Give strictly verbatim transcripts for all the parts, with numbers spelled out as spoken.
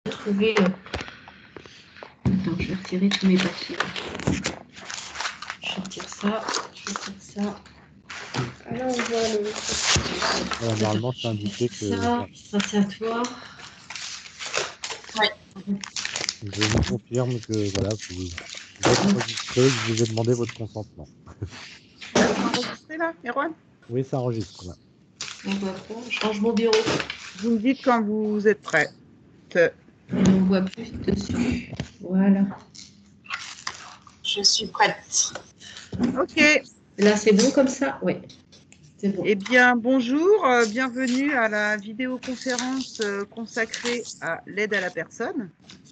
trouver. Euh... Attends, je vais retirer tous mes papiers. Je retire ça, je retire ça. Ah là, on voit le... Alors, normalement, c'est indiqué que... Ça, ça c'est à toi. Ouais. Je vous confirme que, voilà, vous, vous êtes enregistré, que je vous ai demandé votre consentement. C'est enregistré là, Erwan? Oui, ça enregistre là. On va prendre, je change mon bureau. Vous me dites quand vous êtes prêt. On ne voit plus dessus. Voilà. Je suis prête. Ok. Là, c'est bon comme ça? Oui. C'est bon. Eh bien, bonjour, euh, bienvenue à la vidéoconférence euh, consacrée à l'aide à la personne.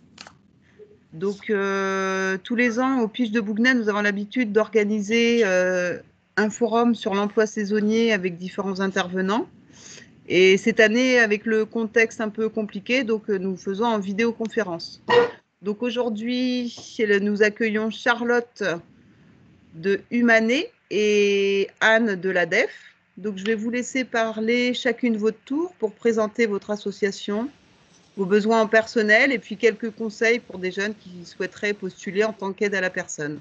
Donc, euh, tous les ans, au Pige de Bouguenais, nous avons l'habitude d'organiser euh, un forum sur l'emploi saisonnier avec différents intervenants. Et cette année, avec le contexte un peu compliqué, donc euh, nous faisons en vidéoconférence. Donc aujourd'hui, nous accueillons Charlotte de Humané et Anne de la D E F. Donc je vais vous laisser parler chacune votre tour pour présenter votre association, vos besoins en personnel et puis quelques conseils pour des jeunes qui souhaiteraient postuler en tant qu'aide à la personne.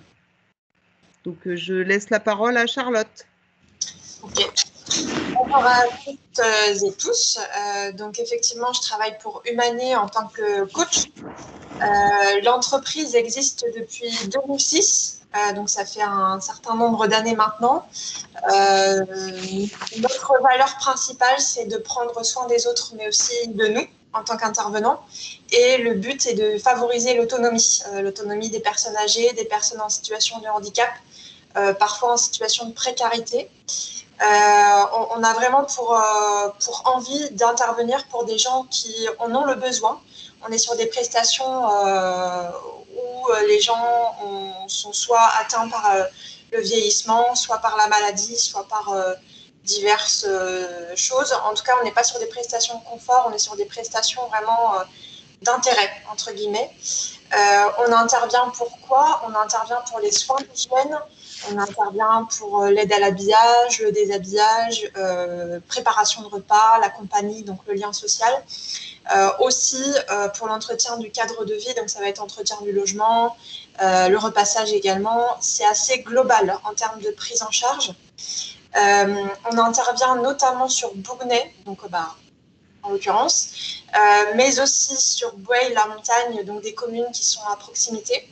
Donc je laisse la parole à Charlotte. Ok. Bonjour à toutes et tous. Euh, donc effectivement, je travaille pour Humané en tant que coach. Euh, L'entreprise existe depuis deux mille six, euh, donc ça fait un certain nombre d'années maintenant. Euh, notre valeur principale, c'est de prendre soin des autres, mais aussi de nous en tant qu'intervenants. Et le but est de favoriser l'autonomie, euh, l'autonomie des personnes âgées, des personnes en situation de handicap, euh, parfois en situation de précarité. Euh, on, on a vraiment pour, euh, pour envie d'intervenir pour des gens qui en ont le besoin. On est sur des prestations euh, où les gens ont, sont soit atteints par euh, le vieillissement, soit par la maladie, soit par euh, diverses euh, choses. En tout cas, on n'est pas sur des prestations de confort, on est sur des prestations vraiment euh, d'intérêt, entre guillemets. Euh, on intervient pour quoi? On intervient pour les soins d'hygiène, on intervient pour l'aide à l'habillage, le déshabillage, euh, préparation de repas, la compagnie, donc le lien social. Euh, aussi euh, pour l'entretien du cadre de vie, donc ça va être entretien du logement, euh, le repassage également. C'est assez global en termes de prise en charge. Euh, on intervient notamment sur Bouguenais, donc bah, en l'occurrence, euh, mais aussi sur Boueil-la-Montagne, donc des communes qui sont à proximité.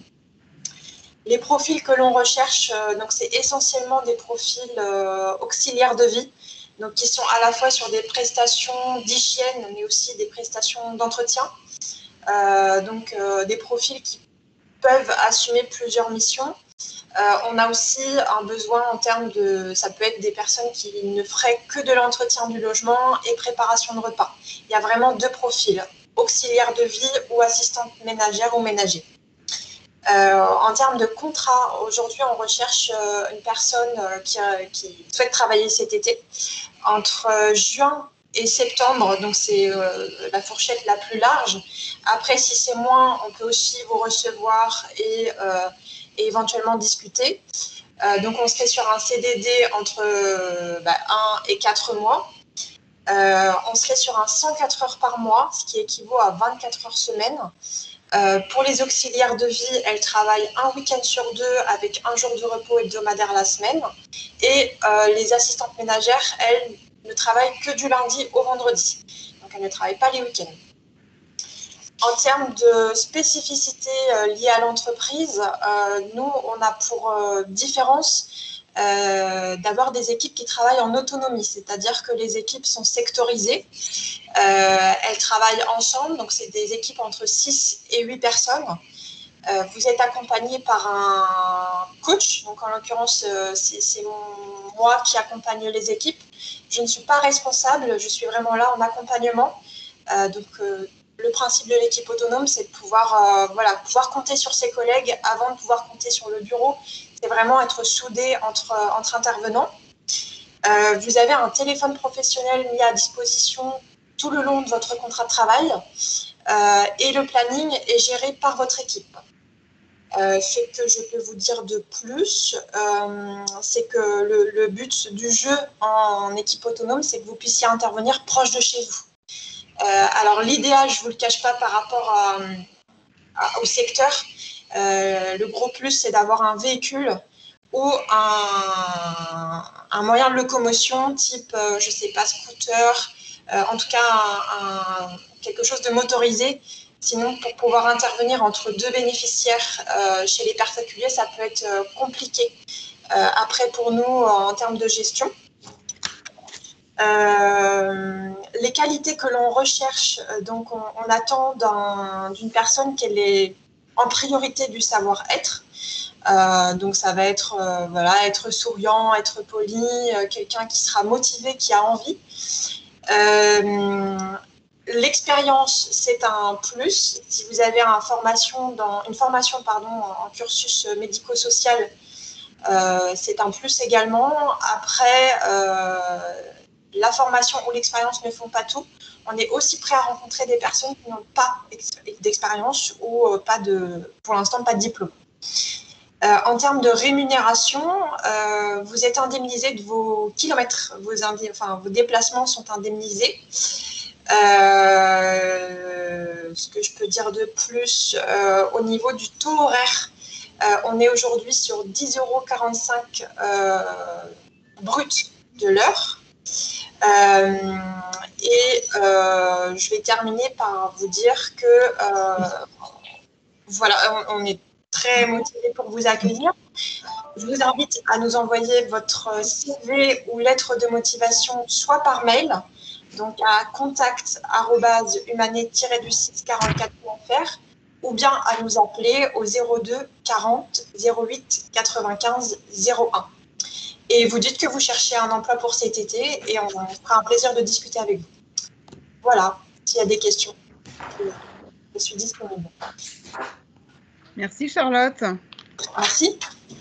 Les profils que l'on recherche, euh, donc c'est essentiellement des profils euh, auxiliaires de vie, donc qui sont à la fois sur des prestations d'hygiène, mais aussi des prestations d'entretien. Euh, donc euh, des profils qui peuvent assumer plusieurs missions. Euh, on a aussi un besoin en termes de, ça peut être des personnes qui ne feraient que de l'entretien du logement et préparation de repas. Il y a vraiment deux profils, auxiliaire de vie ou assistante ménagère ou ménager. Euh, en termes de contrat, aujourd'hui, on recherche euh, une personne euh, qui, euh, qui souhaite travailler cet été. Entre euh, juin et septembre, donc c'est euh, la fourchette la plus large. Après, si c'est moins, on peut aussi vous recevoir et, euh, et éventuellement discuter. Euh, donc, on serait sur un C D D entre euh, bah, un et quatre mois. Euh, on serait sur un cent quatre heures par mois, ce qui équivaut à vingt-quatre heures semaine. Euh, pour les auxiliaires de vie, elles travaillent un week-end sur deux avec un jour de repos hebdomadaire la semaine. Et euh, les assistantes ménagères, elles ne travaillent que du lundi au vendredi. Donc, elles ne travaillent pas les week-ends. En termes de spécificité euh, liée à l'entreprise, euh, nous, on a pour euh, différence euh, d'avoir des équipes qui travaillent en autonomie, c'est-à-dire que les équipes sont sectorisées. Euh, elles travaillent ensemble, donc c'est des équipes entre six et huit personnes. Euh, vous êtes accompagné par un coach, donc en l'occurrence, euh, c'est moi qui accompagne les équipes. Je ne suis pas responsable, je suis vraiment là en accompagnement. Euh, donc, euh, le principe de l'équipe autonome, c'est de pouvoir, euh, voilà, pouvoir compter sur ses collègues avant de pouvoir compter sur le bureau. C'est vraiment être soudé entre, entre intervenants. Euh, vous avez un téléphone professionnel mis à disposition tout le long de votre contrat de travail euh, et le planning est géré par votre équipe. Euh, ce que je peux vous dire de plus, euh, c'est que le, le but du jeu en, en équipe autonome, c'est que vous puissiez intervenir proche de chez vous. Euh, alors, l'idéal, je ne vous le cache pas par rapport à, à, au secteur, euh, le gros plus, c'est d'avoir un véhicule ou un, un moyen de locomotion type, euh, je ne sais pas, scooter, euh, en tout cas un, un, quelque chose de motorisé. Sinon, pour pouvoir intervenir entre deux bénéficiaires euh, chez les particuliers, ça peut être euh, compliqué. Euh, après, pour nous, en termes de gestion, euh, les qualités que l'on recherche, donc on, on attend d'une personne qu'elle est en priorité du savoir-être. Euh, donc ça va être euh, voilà, être souriant, être poli, euh, quelqu'un qui sera motivé, qui a envie. Euh, L'expérience, c'est un plus. Si vous avez une formation, dans, une formation pardon, en cursus médico-social, euh, c'est un plus également. Après, euh, la formation ou l'expérience ne font pas tout. On est aussi prêt à rencontrer des personnes qui n'ont pas d'expérience ou pas de, pour l'instant pas de diplôme. Euh, en termes de rémunération, euh, vous êtes indemnisé de vos kilomètres, vos, enfin, vos déplacements sont indemnisés. Euh, ce que je peux dire de plus, euh, au niveau du taux horaire, euh, on est aujourd'hui sur dix euros quarante-cinq euh, brut de l'heure. Euh, et euh, je vais terminer par vous dire que euh, voilà, on, on est très motivé pour vous accueillir. Je vous invite à nous envoyer votre C V ou lettre de motivation soit par mail, donc à contact arobase humanet tiret du six quarante-quatre point f r, ou bien à nous appeler au zéro deux quarante zéro huit quatre-vingt-quinze zéro un. Et vous dites que vous cherchez un emploi pour cet été et on fera un plaisir de discuter avec vous. Voilà, s'il y a des questions, je suis disponible. Merci Charlotte. Merci.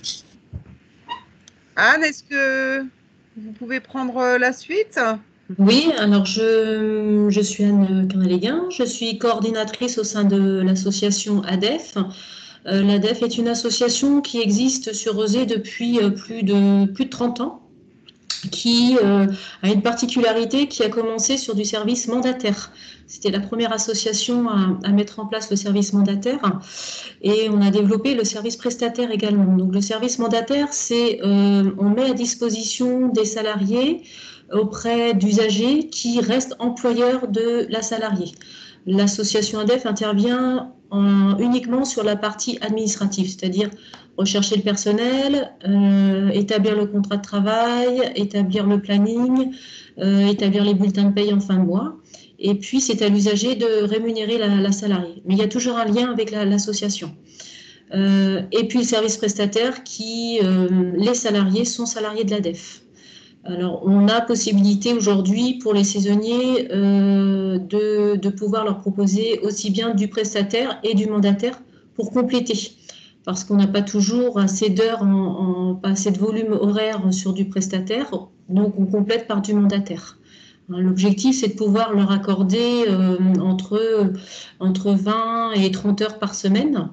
Anne, est-ce que vous pouvez prendre la suite? Oui, alors je, je suis Anne Carnaléguin, je suis coordinatrice au sein de l'association A D E F. Euh, L'A D E F est une association qui existe sur Rezé depuis euh, plus, de, plus de trente ans, qui euh, a une particularité qui a commencé sur du service mandataire. C'était la première association à, à mettre en place le service mandataire et on a développé le service prestataire également. Donc le service mandataire, c'est euh, on met à disposition des salariés auprès d'usagers qui restent employeurs de la salariée. L'association A D E F intervient en, uniquement sur la partie administrative, c'est-à-dire rechercher le personnel, euh, établir le contrat de travail, établir le planning, euh, établir les bulletins de paye en fin de mois. Et puis, c'est à l'usager de rémunérer la, la salariée. Mais il y a toujours un lien avec l'association. La, euh, et puis, le service prestataire qui, euh, les salariés sont salariés de l'A D E F. Alors, on a possibilité aujourd'hui pour les saisonniers euh, de, de pouvoir leur proposer aussi bien du prestataire et du mandataire pour compléter. Parce qu'on n'a pas toujours assez d'heures, en, en, pas assez de volume horaire sur du prestataire, donc on complète par du mandataire. L'objectif, c'est de pouvoir leur accorder euh, entre, entre vingt et trente heures par semaine.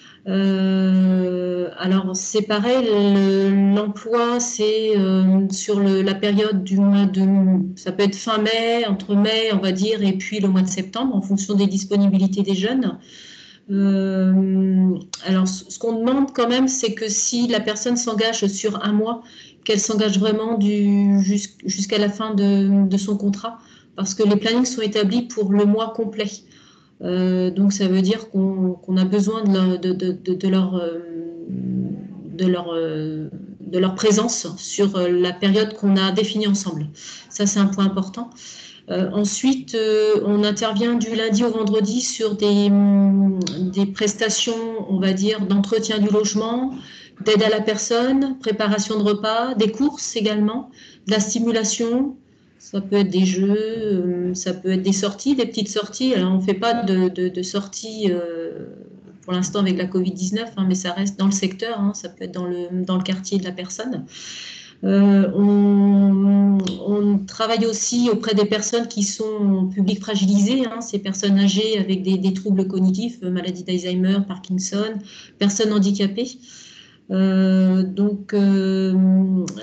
Euh, alors c'est pareil, l'emploi c'est euh, sur le, la période du mois de, ça peut être fin mai, entre mai on va dire, et puis le mois de septembre en fonction des disponibilités des jeunes. Euh, alors ce qu'on demande quand même, c'est que si la personne s'engage sur un mois, qu'elle s'engage vraiment jusqu'à la fin de, de son contrat, parce que les plannings sont établis pour le mois complet. Euh, donc ça veut dire qu'on qu'on a besoin de leur, de, de, de, de leur, de leur, de leur présence sur la période qu'on a définie ensemble. Ça, c'est un point important. Euh, ensuite, euh, on intervient du lundi au vendredi sur des, des prestations, on va dire, d'entretien du logement, d'aide à la personne, préparation de repas, des courses également, de la stimulation. Ça peut être des jeux, ça peut être des sorties, des petites sorties. Alors, on ne fait pas de, de, de sorties euh, pour l'instant avec la Covid dix-neuf, hein, mais ça reste dans le secteur, hein, ça peut être dans le, dans le quartier de la personne. Euh, on, on travaille aussi auprès des personnes qui sont publics fragilisés, hein, ces personnes âgées avec des, des troubles cognitifs, maladie d'Alzheimer, Parkinson, personnes handicapées. Euh, donc, euh,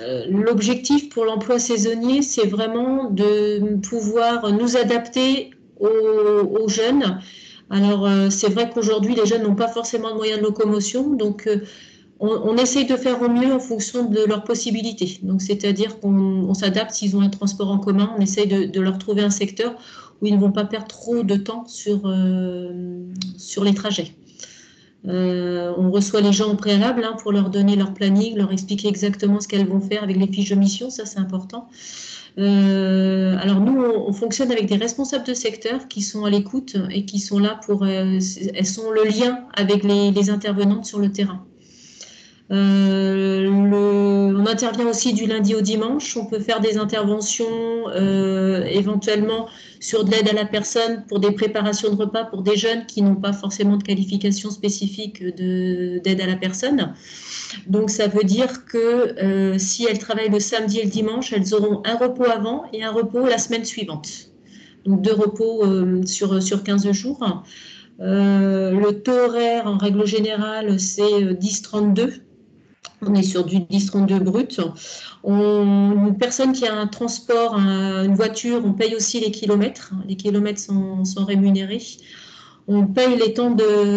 l'objectif pour l'emploi saisonnier, c'est vraiment de pouvoir nous adapter aux, aux jeunes. Alors, euh, c'est vrai qu'aujourd'hui, les jeunes n'ont pas forcément de moyens de locomotion, donc euh, on, on essaye de faire au mieux en fonction de leurs possibilités. Donc, c'est-à-dire qu'on on s'adapte s'ils ont un transport en commun, on essaye de, de leur trouver un secteur où ils ne vont pas perdre trop de temps sur, euh, sur les trajets. Euh, on reçoit les gens au préalable hein, pour leur donner leur planning, leur expliquer exactement ce qu'elles vont faire avec les fiches de mission, ça c'est important. Euh, alors nous, on, on fonctionne avec des responsables de secteur qui sont à l'écoute et qui sont là pour, euh, elles sont le lien avec les, les intervenantes sur le terrain. Euh, le, on intervient aussi du lundi au dimanche. On peut faire des interventions euh, éventuellement sur de l'aide à la personne pour des préparations de repas pour des jeunes qui n'ont pas forcément de qualification spécifique d'aide à la personne. Donc ça veut dire que euh, si elles travaillent le samedi et le dimanche, elles auront un repos avant et un repos la semaine suivante. Donc deux repos euh, sur, sur quinze jours. Euh, le taux horaire en règle générale c'est dix trente-deux. On est sur du dix trente-deux brut. On, une personne qui a un transport, un, une voiture, on paye aussi les kilomètres. Les kilomètres sont, sont rémunérés. On paye les temps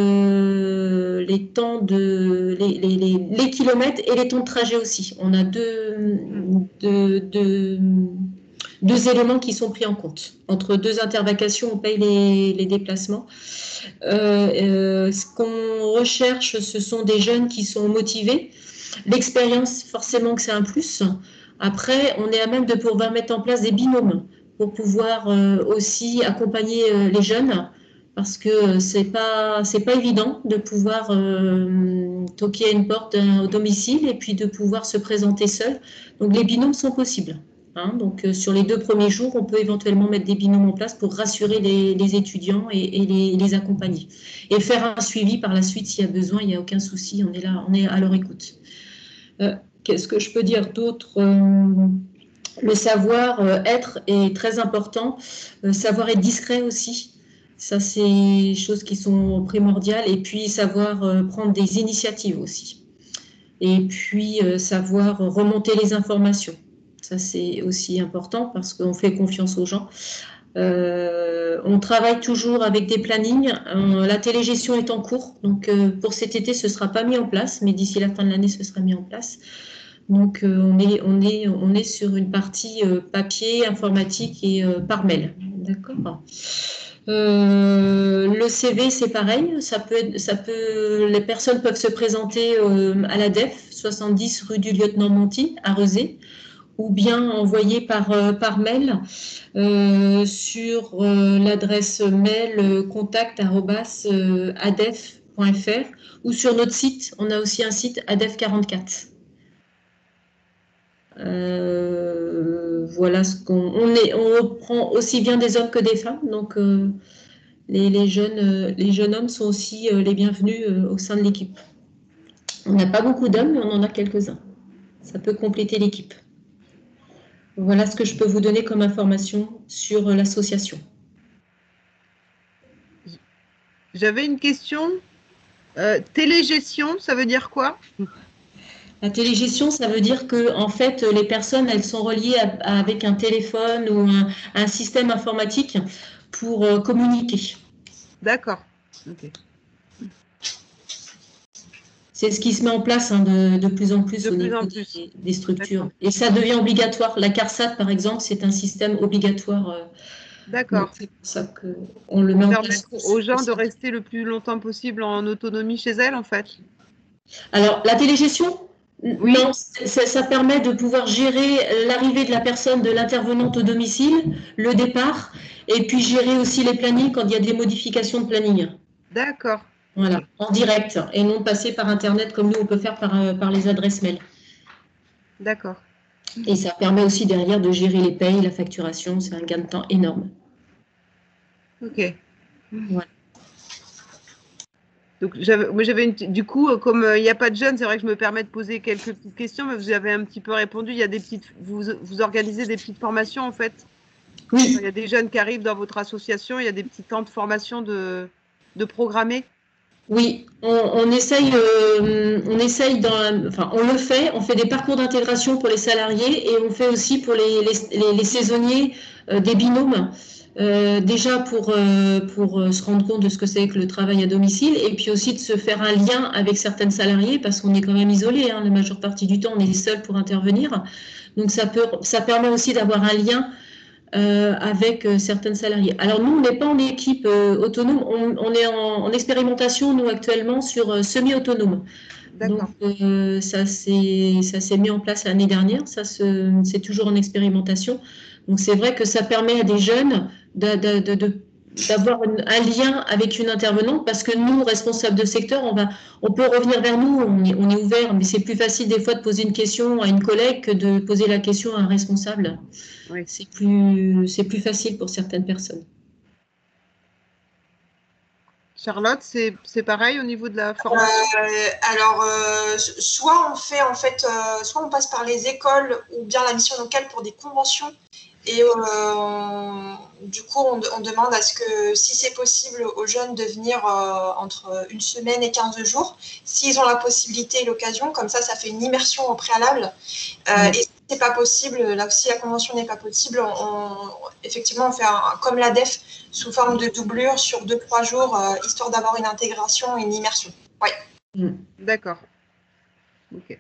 de, les, temps de les, les, les, les kilomètres et les temps de trajet aussi. On a deux, deux, deux, deux éléments qui sont pris en compte. Entre deux intervacations, on paye les, les déplacements. Euh, euh, ce qu'on recherche, ce sont des jeunes qui sont motivés. L'expérience, forcément que c'est un plus. Après, on est à même de pouvoir mettre en place des binômes pour pouvoir euh, aussi accompagner euh, les jeunes, parce que c'est pas c'est pas évident de pouvoir euh, toquer à une porte au domicile et puis de pouvoir se présenter seul. Donc les binômes sont possibles. Hein. Donc euh, sur les deux premiers jours, on peut éventuellement mettre des binômes en place pour rassurer les, les étudiants et, et les, les accompagner. Et faire un suivi par la suite s'il y a besoin, il n'y a aucun souci, on est là, on est à leur écoute. Euh, Qu'est-ce que je peux dire d'autre? euh, Le savoir-être est très important. Le savoir être discret aussi. Ça, c'est des choses qui sont primordiales. Et puis, savoir euh, prendre des initiatives aussi. Et puis, euh, savoir remonter les informations. Ça, c'est aussi important parce qu'on fait confiance aux gens. Euh, on travaille toujours avec des plannings. Euh, la télégestion est en cours. Donc, euh, pour cet été, ce ne sera pas mis en place. Mais d'ici la fin de l'année, ce sera mis en place. Donc, euh, on, est, on, est, on est sur une partie euh, papier, informatique et euh, par mail. D'accord. Euh, le C V, c'est pareil. Ça peut être, ça peut, les personnes peuvent se présenter euh, à l'A D E F, soixante-dix rue du Lieutenant-Monty, à Rezé, ou bien envoyer par, euh, par mail euh, sur euh, l'adresse mail euh, contact arobase adef point fr ou sur notre site. On a aussi un site adef quarante-quatre. Euh, voilà ce qu'on on est, on reprend aussi bien des hommes que des femmes, donc euh, les, les, jeunes, euh, les jeunes hommes sont aussi euh, les bienvenus euh, au sein de l'équipe. On n'a pas beaucoup d'hommes, mais on en a quelques-uns. Ça peut compléter l'équipe. Voilà ce que je peux vous donner comme information sur euh, l'association. J'avais une question. Euh, télégestion, ça veut dire quoi? La télégestion, ça veut dire que en fait, les personnes, elles sont reliées à, à, avec un téléphone ou un, un système informatique pour euh, communiquer. D'accord. Okay. C'est ce qui se met en place hein, de, de plus en plus de au plus niveau en des, plus. des structures. Et ça devient obligatoire. La CARSAT, par exemple, c'est un système obligatoire. Euh, D'accord. C'est pour ça qu'on le met en place. Aux gens de rester le plus longtemps possible en autonomie chez elles, en fait. Alors, la télégestion, oui. Non, ça, ça permet de pouvoir gérer l'arrivée de la personne, de l'intervenante au domicile, le départ, et puis gérer aussi les plannings quand il y a des modifications de planning. D'accord. Voilà, okay. En direct, et non passer par Internet comme nous on peut faire par, par les adresses mail. D'accord. Et ça permet aussi derrière de gérer les payes, la facturation, c'est un gain de temps énorme. Ok. Voilà. Donc, j'avais une, du coup, comme il n'y a pas de jeunes, c'est vrai que je me permets de poser quelques petites questions, mais vous avez un petit peu répondu. Il y a des petites, vous, vous organisez des petites formations, en fait. Oui. Il y a des jeunes qui arrivent dans votre association, il y a des petits temps de formation de, de programmer. Oui, on, on essaye, euh, on essaye dans, la, enfin, on le fait. On fait des parcours d'intégration pour les salariés et on fait aussi pour les, les, les, les saisonniers euh, des binômes. Euh, déjà pour, euh, pour euh, se rendre compte de ce que c'est que le travail à domicile et puis aussi de se faire un lien avec certaines salariés parce qu'on est quand même isolé, hein, la majeure partie du temps on est seul pour intervenir. Donc ça, peut, ça permet aussi d'avoir un lien euh, avec euh, certaines salariées. Alors nous, on n'est pas en équipe euh, autonome, on, on est en, en expérimentation nous actuellement sur euh, semi-autonome. Donc euh, ça s'est mis en place l'année dernière, ça c'est toujours en expérimentation. Donc c'est vrai que ça permet à des jeunes de, de, de, de d'avoir un lien avec une intervenante parce que nous, responsables de secteur, on, va, on peut revenir vers nous, on est, on est ouvert, mais c'est plus facile des fois de poser une question à une collègue que de poser la question à un responsable. Oui. C'est plus, c'est plus facile pour certaines personnes. Charlotte, c'est pareil au niveau de la formation euh, Alors, euh, soit on fait en fait, euh, soit on passe par les écoles ou bien la mission locale pour des conventions. Et euh, du coup, on, on demande à ce que, si c'est possible, aux jeunes de venir euh, entre une semaine et quinze jours, s'ils ont la possibilité et l'occasion. Comme ça, ça fait une immersion au préalable. Euh, mmh. Et si c'est pas possible, là aussi la convention n'est pas possible, on, on, effectivement, on fait un, comme l'A D E F sous forme de doublure sur deux trois jours, euh, histoire d'avoir une intégration et une immersion. Oui. Mmh. D'accord. Ok.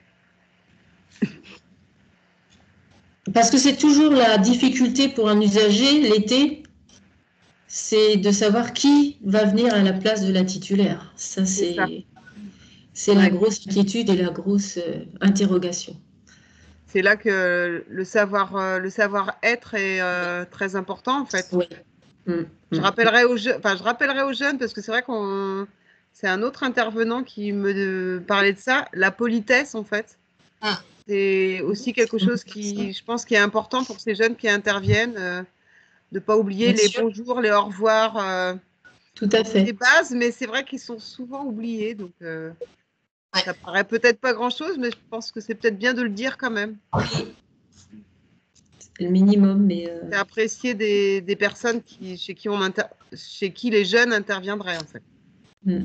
Parce que c'est toujours la difficulté pour un usager l'été, c'est de savoir qui va venir à la place de la titulaire. Ça, c'est c'est la grosse inquiétude et la grosse euh, interrogation. C'est là que le savoir, euh, le savoir-être est euh, très important en fait. Oui. Mmh. Je rappellerai aux jeunes, enfin je rappellerai aux jeunes parce que c'est vrai qu'on, c'est un autre intervenant qui me parlait de ça, la politesse en fait. Ah. C'est aussi quelque chose qui, je pense, qui est important pour ces jeunes qui interviennent, euh, de ne pas oublier Bien les sûr. bonjours, les au revoir. Euh, Tout à fait. Des bases, mais c'est vrai qu'ils sont souvent oubliés. Donc, euh, ouais. Ça paraît peut-être pas grand-chose, mais je pense que c'est peut-être bien de le dire quand même. C'est le minimum, mais... Euh... C'est apprécier des, des personnes qui, chez, qui on inter... chez qui les jeunes interviendraient, en fait. Mm.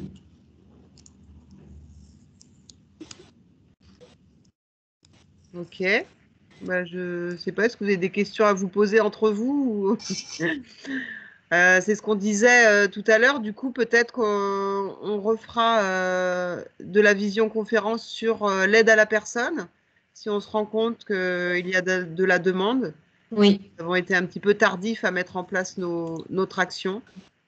Ok. Bah, je ne sais pas, est-ce que vous avez des questions à vous poser entre vous ou... euh, C'est ce qu'on disait euh, tout à l'heure. Du coup, peut-être qu'on refera euh, de la visioconférence sur euh, l'aide à la personne, si on se rend compte qu'il y a de, de la demande. Oui. Nous avons été un petit peu tardifs à mettre en place nos, notre action.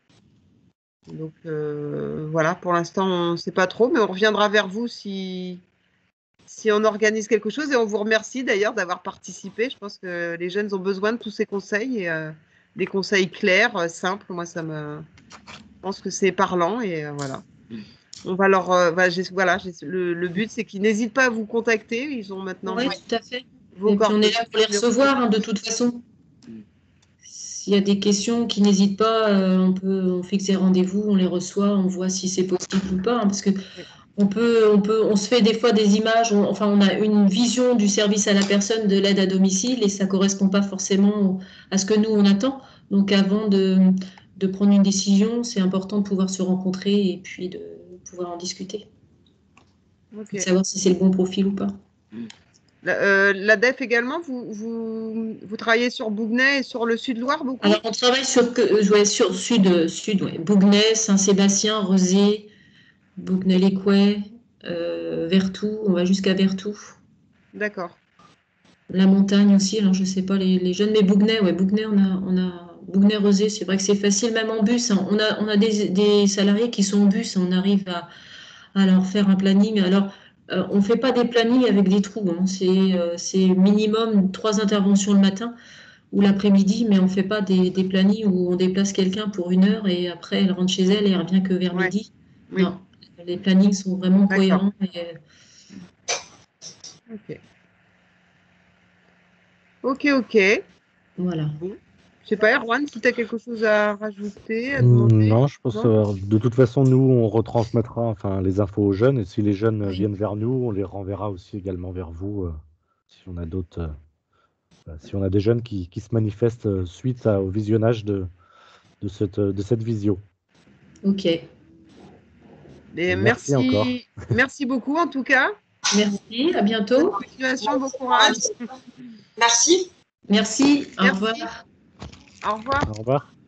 Donc, euh, voilà, pour l'instant, on ne sait pas trop, mais on reviendra vers vous si... si on organise quelque chose, et on vous remercie d'ailleurs d'avoir participé. Je pense que les jeunes ont besoin de tous ces conseils, et euh, des conseils clairs, euh, simples. Moi, ça me, je pense que c'est parlant, et euh, voilà. On va leur, euh, bah, voilà, le, le but, c'est qu'ils n'hésitent pas à vous contacter. Ils ont maintenant. Oui, tout à fait. Et puis on est là pour les recevoir, hein, de toute façon. S'il y a des questions, qui n'hésitent pas, euh, on peut, on fixe des rendez-vous, on les reçoit, on voit si c'est possible ou pas, hein, parce que. On peut, on peut, on se fait des fois des images, on, enfin on a une vision du service à la personne, de l'aide à domicile, et ça ne correspond pas forcément à ce que nous on attend. Donc avant de, de prendre une décision, c'est important de pouvoir se rencontrer et puis de pouvoir en discuter. Okay. De savoir si c'est le bon profil ou pas. La, euh, l'A D E F également, vous, vous, vous travaillez sur Bougnay et sur le Sud-Loire beaucoup? Alors on travaille sur, euh, ouais, sur Sud, Sud ouais. Bougnay, Saint-Sébastien, Rezé, Bougnay-les-Couets. Euh, Vertou, on va jusqu'à Vertou. D'accord. La montagne aussi, alors je sais pas les, les jeunes, mais Bougnay, ouais, Bougnay, on a, on a Bougnay-Rezé, c'est vrai que c'est facile, même en bus. Hein. On a, on a des, des salariés qui sont en bus, on arrive à, à leur faire un planning. Alors, euh, on ne fait pas des plannings avec des trous, hein. C'est euh, minimum trois interventions le matin ou l'après-midi, mais on ne fait pas des, des plannings où on déplace quelqu'un pour une heure et après elle rentre chez elle et elle revient que vers ouais. midi. Oui. Non. Les plannings sont vraiment cohérents. Et... Ok. Ok, ok. Voilà. Bon. Je sais pas, Erwan, si tu as quelque chose à rajouter, à demander. Non, je pense que de toute façon, nous, on retransmettra enfin, les infos aux jeunes. Et si les jeunes oui. viennent vers nous, on les renverra aussi également vers vous. Euh, si on a d'autres, euh, si on a des jeunes qui, qui se manifestent suite à, au visionnage de, de, cette, de cette visio. Ok. Et merci, merci encore. Merci beaucoup en tout cas. Merci, à bientôt. Bonne continuation, bon courage. Merci. Merci, au revoir. Au revoir. Au revoir.